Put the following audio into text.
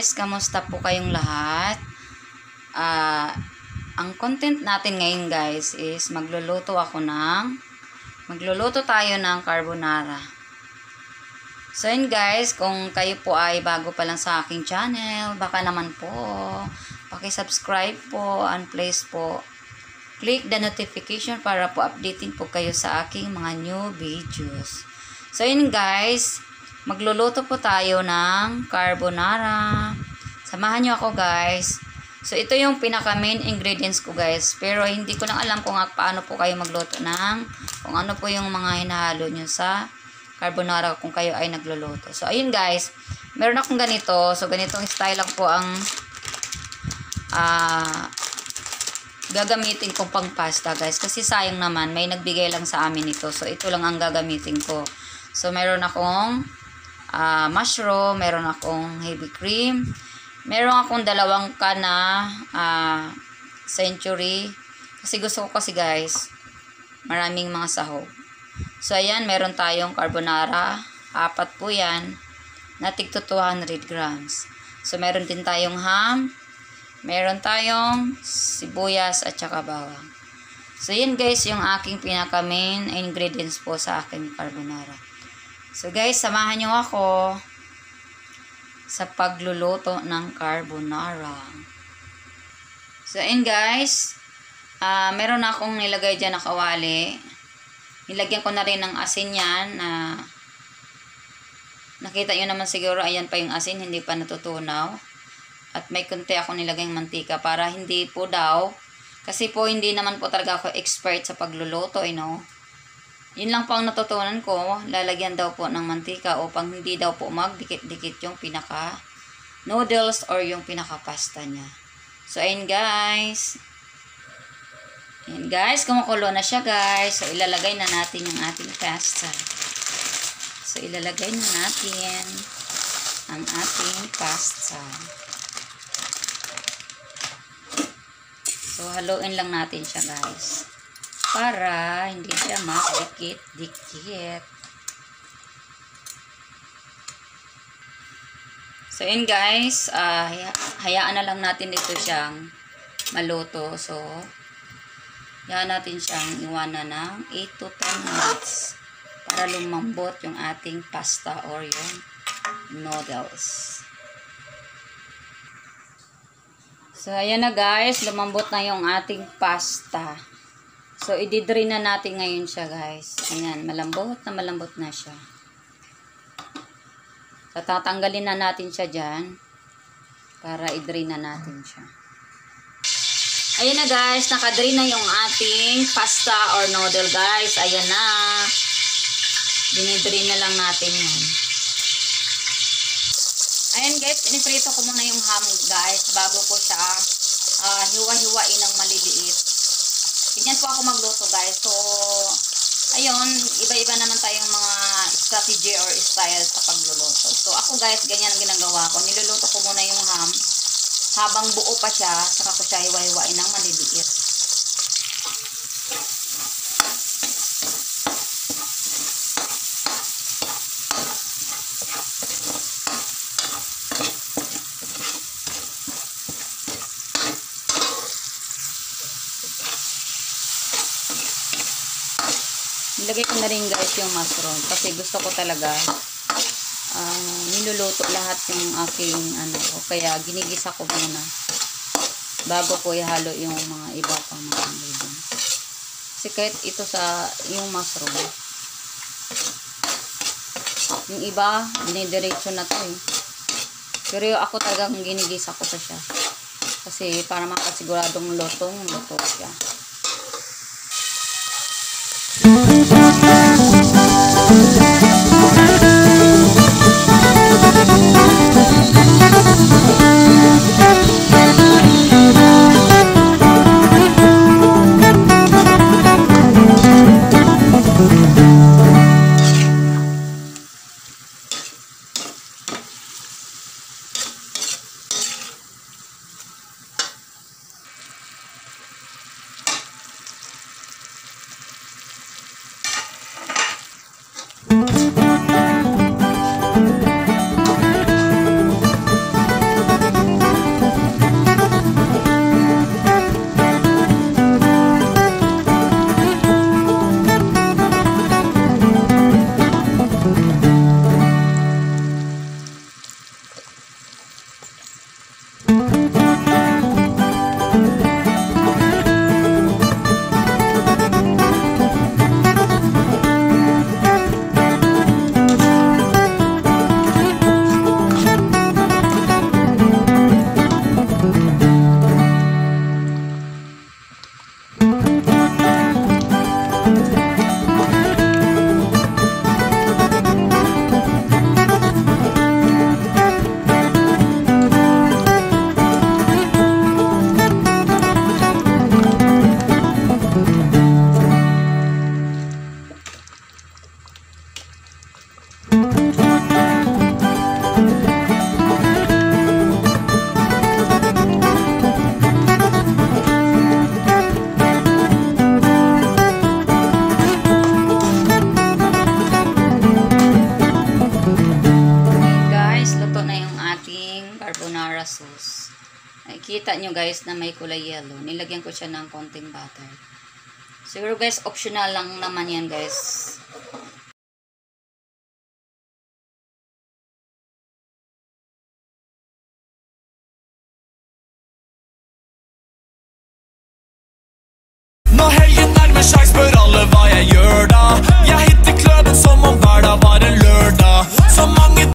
guys, kamusta po kayong lahat? Ang content natin ngayon guys is magluluto tayo ng carbonara. So yun guys, kung kayo po ay bago pa lang sa aking channel, baka naman po paki-subscribe po and please po click the notification para po updating po kayo sa aking mga new videos. So yun guys, magluluto po tayo ng carbonara. Samahan nyo ako guys. So ito yung pinaka main ingredients ko guys. Pero hindi ko lang alam kung paano po kayo magluto kung ano po yung mga hinahalo nyo sa carbonara kung kayo ay nagluluto. So ayun guys, meron akong ganito. So ganitong style lang po ang gagamitin kong pang pasta guys. Kasi sayang naman, may nagbigay lang sa amin ito. So ito lang ang gagamitin ko. So meron akong mushroom, meron akong heavy cream, meron akong dalawang can na century. Kasi gusto ko kasi guys, maraming mga sahog. So ayan, meron tayong carbonara, 4 po yan, na tig to 200 grams. So meron din tayong ham, meron tayong sibuyas at saka bawang. So yan guys, yung aking pinaka main ingredients po sa aking carbonara. So guys, samahan nyo ako sa pagluluto ng carbonara. So yun guys, meron akong nilagay dyan na kawali. Nilagyan ko na rin ng asin yan. Nakita nyo naman siguro, ayan pa yung asin, hindi pa natutunaw. At may kunti ako nilagay ng mantika para hindi po daw, kasi po hindi naman po talaga ako expert sa pagluluto, Yun lang po ang natutunan ko, lalagyan daw po ng mantika upang hindi daw po magdikit-dikit yung pinaka noodles or yung pinaka pasta niya. So ayun guys. Ayan guys, kumukulo na siya guys. So ilalagay na natin yung ating pasta. So ilalagay na natin ang ating pasta. So haluin lang natin siya guys, para hindi siya magdikit-dikit. So yun guys, hayaan na lang natin dito siyang maluto. So hayaan natin siyang iwanan ng 8 to 10 minutes para lumambot yung ating pasta or yung noodles. So ayan na guys, lumambot na yung ating pasta. So, i-drain na natin ngayon siya, guys. Ayan, malambot na siya. So, tatanggalin na natin siya dyan para i-drain na natin siya. Ayan na, guys. Naka-drain na yung ating pasta or noodle, guys. Ayan na. Dinidrain na lang natin yan. Ayan, guys. Piniprito ko muna yung ham, guys, bago ko siya hiwa-hiwain ng maliliit. Ganyan po ako magluto guys. So, ayun, iba-iba naman tayong mga strategy or style sa pagluluto. So, ako guys, ganyan ang ginagawa ko. Niluluto ko muna yung ham. Habang buo pa siya, saka ko siya hiwa-hiwain ng maliliit. Nilagay ko na rin guys yung mushroom kasi gusto ko talaga niluluto lahat yung aking o kaya ginigisa ko muna bago ko ihalo yung mga iba pang mga ingredients. Kasi kahit ito yung mushroom, yung iba dinidiretso na to pero ako talagang ginigisa ko pa siya kasi para makasiguradong luto siya. ating carbonara sauce. Nakikita nyo guys na may kulay yellow. Nilagyan ko siya ng konting butter. Siguro guys, optional lang naman yan guys.